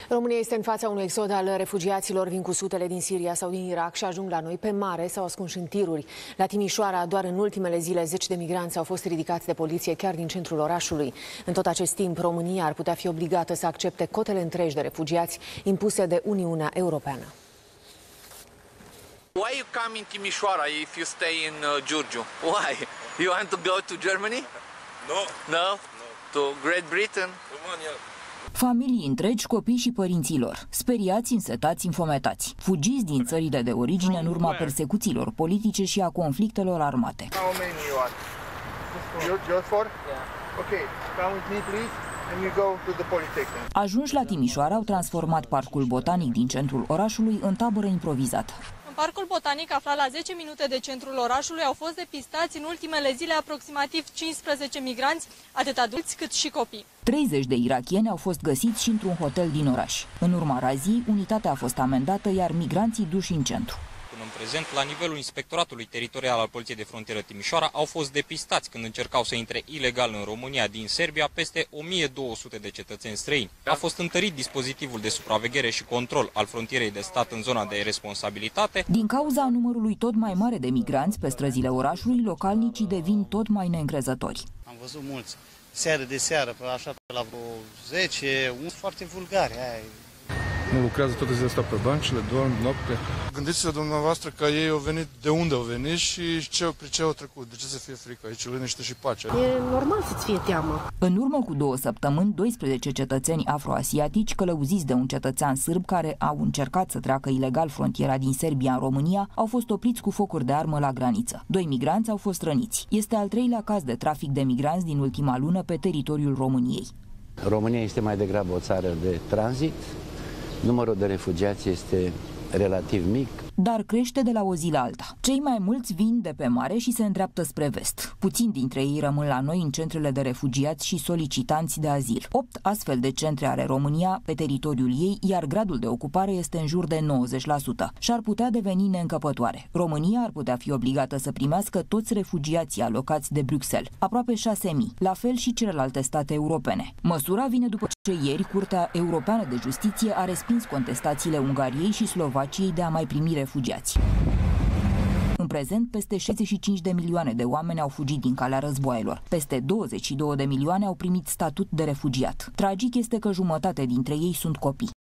România este în fața unui exod al refugiaților. Vin cu sutele din Siria sau din Irak și ajung la noi pe mare sau ascunși în tiruri. La Timișoara, doar în ultimele zile, 10 de migranți au fost ridicați de poliție chiar din centrul orașului. În tot acest timp, România ar putea fi obligată să accepte cotele întregi de refugiați impuse de Uniunea Europeană. Why you come in Timișoara if you stay in Giurgiu? Why? You want to go to Germany? No. No? To Great Britain? România. Familii întregi, copii și părinții lor, speriați, însetați, înfometați, fugiți din țările de origine în urma persecuțiilor politice și a conflictelor armate. How many you are? Just four? Yeah. Okay, come with me please and you go to the Polytechnic. Ajunși la Timișoara, au transformat parcul botanic din centrul orașului în tabără improvizată. Parcul botanic, aflat la 10 minute de centrul orașului, au fost depistați în ultimele zile aproximativ 15 migranți, atât adulți cât și copii. 30 de irakieni au fost găsiți și într-un hotel din oraș. În urma raziei, unitatea a fost amendată, iar migranții duși în centru. În prezent, la nivelul Inspectoratului Teritorial al Poliției de Frontieră Timișoara, au fost depistați când încercau să intre ilegal în România din Serbia peste 1200 de cetățeni străini. A fost întărit dispozitivul de supraveghere și control al frontierei de stat în zona de responsabilitate. Din cauza numărului tot mai mare de migranți pe străzile orașului, localnicii devin tot mai neîncrezători. Am văzut mulți, seară de seară, așa pe la vreo 10, unți foarte vulgari. Nu lucrează toate zilele astea pe băncile, dorm noapte. Gândiți-vă dumneavoastră că ei au venit, de unde au venit și prin ce au trecut. De ce să fie frică? Aici liniște și pace. E normal să-ți fie teamă. În urmă cu 2 săptămâni, 12 cetățeni afroasiatici călăuziți de un cetățean sârb care au încercat să treacă ilegal frontiera din Serbia în România au fost opriți cu focuri de armă la graniță. 2 migranți au fost răniți. Este al 3-lea caz de trafic de migranți din ultima lună pe teritoriul României. România este mai degrabă o țară de tranzit. Numărul de refugiați este relativ mic, dar crește de la o zi la alta. Cei mai mulți vin de pe mare și se îndreaptă spre vest. Puțini dintre ei rămân la noi în centrele de refugiați și solicitanți de azil. 8 astfel de centre are România pe teritoriul ei, iar gradul de ocupare este în jur de 90% și ar putea deveni neîncăpătoare. România ar putea fi obligată să primească toți refugiații alocați de Bruxelles, aproape 6.000, la fel și celelalte state europene. Măsura vine după ce ieri Curtea Europeană de Justiție a respins contestațiile Ungariei și Slovaciei de a mai primi refugiați. În prezent, peste 65 de milioane de oameni au fugit din calea războaielor. Peste 22 de milioane au primit statut de refugiat. Tragic este că jumătate dintre ei sunt copii.